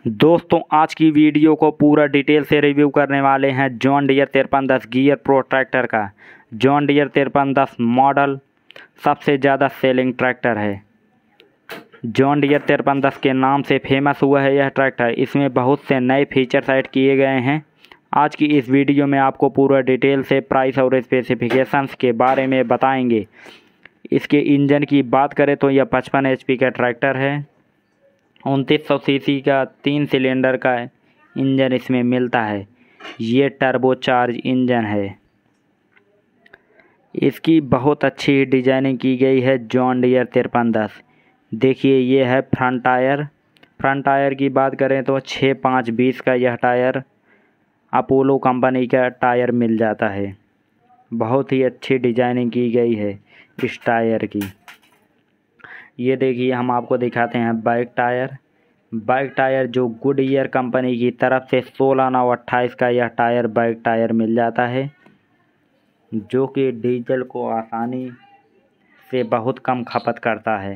दोस्तों आज की वीडियो को पूरा डिटेल से रिव्यू करने वाले हैं John Deere 5310 gear pro tractor का। जॉन डियर 5310 मॉडल सबसे ज़्यादा सेलिंग ट्रैक्टर है। जॉन डियर 5310 के नाम से फेमस हुआ है यह ट्रैक्टर। इसमें बहुत से नए फीचर्स ऐड किए गए हैं। आज की इस वीडियो में आपको पूरा डिटेल से प्राइस और स्पेसिफिकेशंस के बारे में बताएंगे। इसके इंजन की बात करें तो यह 55 HP का ट्रैक्टर है। 2900 सीसी का 3 सिलेंडर का इंजन इसमें मिलता है। ये टर्बोचार्ज इंजन है। इसकी बहुत अच्छी डिजाइनिंग की गई है जॉन डियर 5310। देखिए ये है फ्रंट टायर। फ्रंट टायर की बात करें तो 6-5-20 का यह टायर अपोलो कंपनी का टायर मिल जाता है। बहुत ही अच्छी डिजाइनिंग की गई है इस टायर की। ये देखिए हम आपको दिखाते हैं बैक टायर। बैक टायर जो गुडईयर कंपनी की तरफ से 16/9/28 का यह टायर बैक टायर मिल जाता है, जो कि डीजल को आसानी से बहुत कम खपत करता है।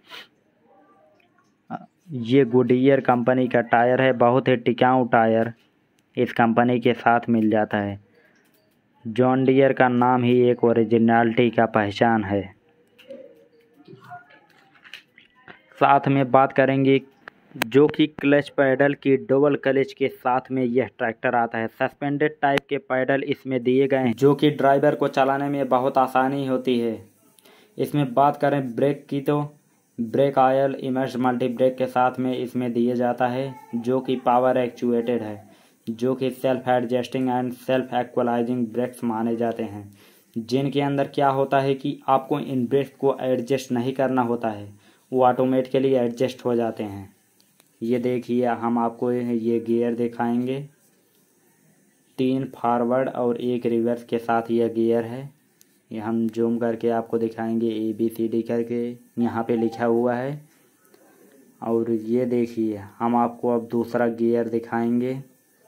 ये गुडईयर कंपनी का टायर है। बहुत ही टिकाऊ टायर इस कंपनी के साथ मिल जाता है। जॉन डियर का नाम ही एक ओरिजिनलिटी का पहचान है। साथ में बात करेंगे जो कि क्लच पैडल की डबल क्लच के साथ में यह ट्रैक्टर आता है। सस्पेंडेड टाइप के पैडल इसमें दिए गए हैं, जो कि ड्राइवर को चलाने में बहुत आसानी होती है। इसमें बात करें ब्रेक की तो brake oil immerse multi brake के साथ में इसमें दिया जाता है, जो कि पावर एक्चुएटेड है, जो कि self adjusting and self equalising brakes माने जाते हैं, जिनके अंदर क्या होता है कि आपको इन ब्रेक्स को एडजस्ट नहीं करना होता है, वो ऑटोमेटिकली एडजस्ट हो जाते हैं। ये देखिए हम आपको ये गियर दिखाएंगे। 3 फॉरवर्ड और 1 रिवर्स के साथ यह गियर है। ये हम जूम करके आपको दिखाएंगे ABCD करके यहाँ पे लिखा हुआ है। और ये देखिए हम आपको अब दूसरा गियर दिखाएंगे,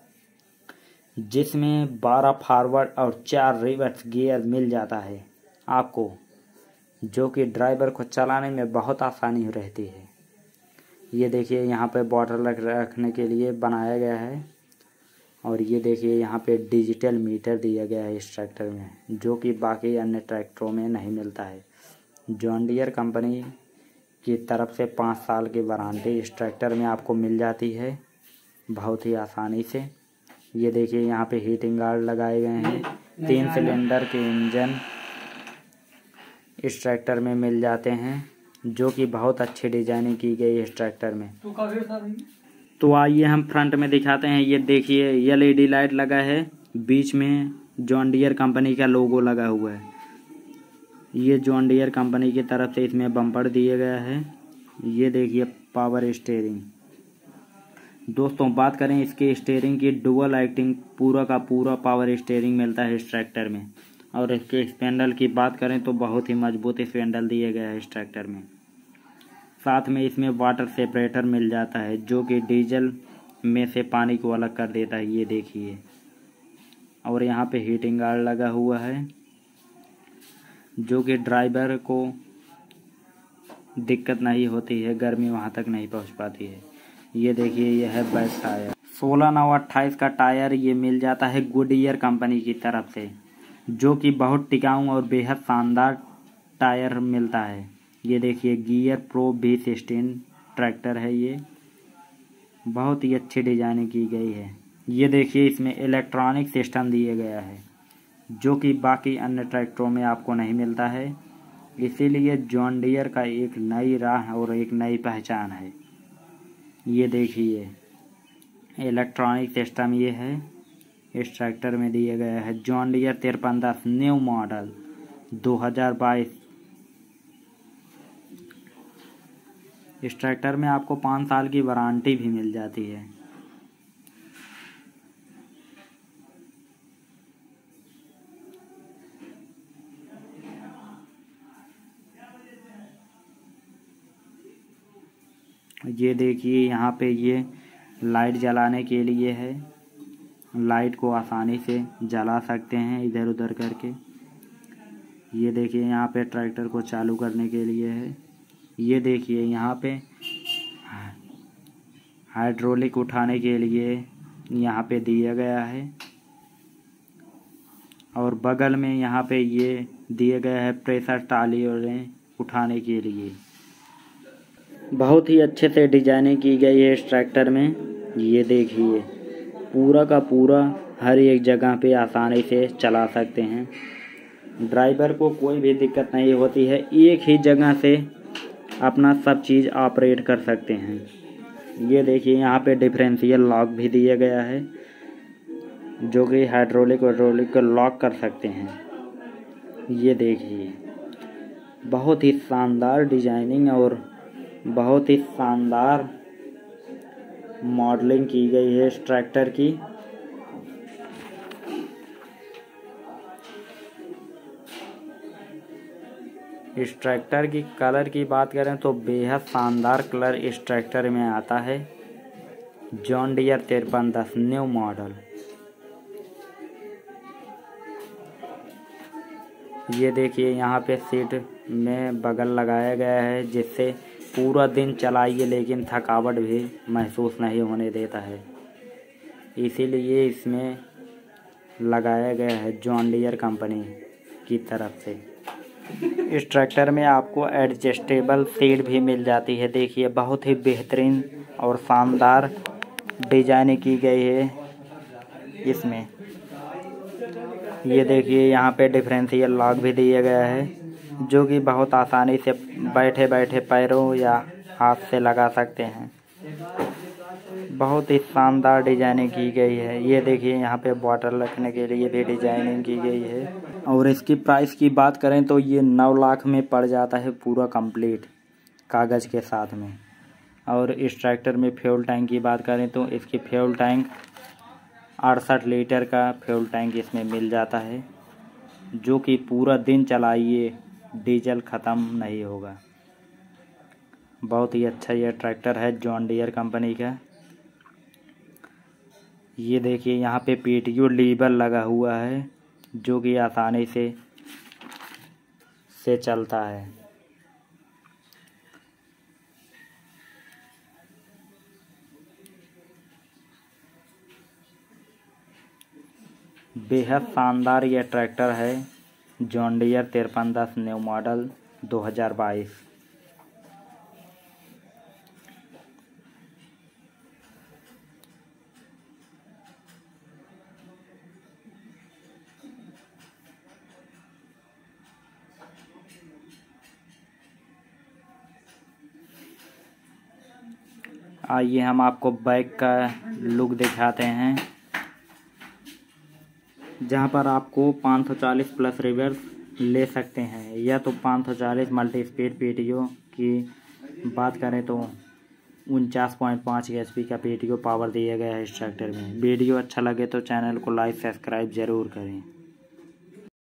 जिसमें 12 फॉरवर्ड और 4 रिवर्स गियर मिल जाता है आपको, जो कि ड्राइवर को चलाने में बहुत आसानी रहती है। ये देखिए यहाँ पे बॉटल रखने के लिए बनाया गया है। और ये देखिए यहाँ पे डिजिटल मीटर दिया गया है इस ट्रैक्टर में, जो कि बाकी अन्य ट्रैक्टरों में नहीं मिलता है। जॉन डियर कंपनी की तरफ से 5 साल की वारंटी इस ट्रैक्टर में आपको मिल जाती है बहुत ही आसानी से। ये देखिए यहाँ पे हीटिंग गार्ड लगाए गए हैं। 3 सिलेंडर के इंजन इस ट्रैक्टर में मिल जाते हैं, जो कि बहुत अच्छी डिजाइनिंग की गई है इस ट्रैक्टर में। तो आइए हम फ्रंट में दिखाते हैं। ये देखिए LED लाइट लगा है, बीच में जॉन डियर कंपनी का लोगो लगा हुआ है। ये जॉन डियर कंपनी की तरफ से इसमें बम्पर दिए गया है। ये देखिए पावर स्टीयरिंग। दोस्तों बात करें इसके स्टीयरिंग की, डुअल एक्टिंग पूरा का पूरा पावर स्टीयरिंग मिलता है इस ट्रैक्टर में। और इसके स्पेंडल की बात करें तो बहुत ही मजबूत स्पेंडल दिए गया है इस ट्रैक्टर में। साथ में इसमें वाटर सेपरेटर मिल जाता है, जो कि डीजल में से पानी को अलग कर देता है। ये देखिए। और यहाँ पे हीटिंग गार्ड लगा हुआ है, जो कि ड्राइवर को दिक्कत नहीं होती है, गर्मी वहाँ तक नहीं पहुँच पाती है। ये देखिए यह है बैक टायर। 16/9/28 का टायर ये मिल जाता है गुडईयर कंपनी की तरफ से, जो कि बहुत टिकाऊ और बेहद शानदार टायर मिलता है। ये देखिए गियर प्रो V16 ट्रैक्टर है। ये बहुत ही अच्छी डिजाइनिंग की गई है। ये देखिए इसमें इलेक्ट्रॉनिक सिस्टम दिया गया है, जो कि बाकी अन्य ट्रैक्टरों में आपको नहीं मिलता है। इसीलिए जॉन डियर का एक नई राह और एक नई पहचान है। ये देखिए इलेक्ट्रॉनिक सिस्टम ये है इस ट्रैक्टर में दिया गया है। John Deere 5310 new model 2022। इस ट्रैक्टर में आपको 5 साल की वारंटी भी मिल जाती है। ये देखिए यहाँ पे ये लाइट जलाने के लिए है। लाइट को आसानी से जला सकते हैं इधर उधर करके। ये देखिए यहाँ पे ट्रैक्टर को चालू करने के लिए है। ये देखिए यहाँ पे हाइड्रोलिक उठाने के लिए यहाँ पे दिया गया है और बगल में यहाँ पे ये दिए गए हैं प्रेशर टालियाँ उठाने के लिए। बहुत ही अच्छे से डिजाइनिंग की गई है इस ट्रैक्टर में। ये देखिए पूरा का पूरा हर एक जगह पे आसानी से चला सकते हैं। ड्राइवर को कोई भी दिक्कत नहीं होती है, एक ही जगह से अपना सब चीज़ ऑपरेट कर सकते हैं। ये देखिए यहाँ पे डिफरेंशियल लॉक भी दिया गया है जो कि हाइड्रोलिक को लॉक कर सकते हैं। ये देखिए बहुत ही शानदार डिजाइनिंग और बहुत ही शानदार मॉडलिंग की गई है इस ट्रैक्टर की। इस ट्रैक्टर की कलर की बात करें तो बेहद शानदार कलर इस ट्रैक्टर में आता है। John Deere 5310 new model. ये देखिए यहाँ पे सीट में बगल लगाया गया है जिससे पूरा दिन चलाइए लेकिन थकावट भी महसूस नहीं होने देता है, इसीलिए इसमें लगाया गया है जॉन डियर कंपनी की तरफ से। इस ट्रैक्टर में आपको एडजस्टेबल सीट भी मिल जाती है। देखिए बहुत ही बेहतरीन और शानदार डिजाइनिंग की गई है इसमें। ये देखिए यहाँ पे डिफरेंशियल लॉक भी दिया गया है जो कि बहुत आसानी से बैठे बैठे पैरों या हाथ से लगा सकते हैं। बहुत ही शानदार डिजाइनिंग की गई है। ये देखिए यहाँ पे बॉटल रखने के लिए भी डिजाइनिंग की गई है। और इसकी प्राइस की बात करें तो ये 9 लाख में पड़ जाता है पूरा कंप्लीट कागज़ के साथ में। और इस ट्रैक्टर में फ्यूल टैंक की बात करें तो इसकी फ्यूल टैंक 68 लीटर का फ्यूल टैंक इसमें मिल जाता है जो कि पूरा दिन चलाइए डीजल ख़त्म नहीं होगा। बहुत ही अच्छा यह ट्रैक्टर है जॉन डियर कंपनी का। ये देखिए यहाँ पे पीटीओ लीवर लगा हुआ है जो कि आसानी से चलता है। बेहद शानदार यह ट्रैक्टर है जॉन डियर 5310 न्यू मॉडल 2022। आइए हम आपको बाइक का लुक दिखाते हैं जहां पर आपको 540 प्लस रिवर्स ले सकते हैं या तो 540 मल्टी स्पीड पीटीओ की बात करें तो 49.5 HP का पीटीओ पावर दिया गया है इस ट्रैक्टर में। वीडियो अच्छा लगे तो चैनल को लाइक सब्सक्राइब ज़रूर करें।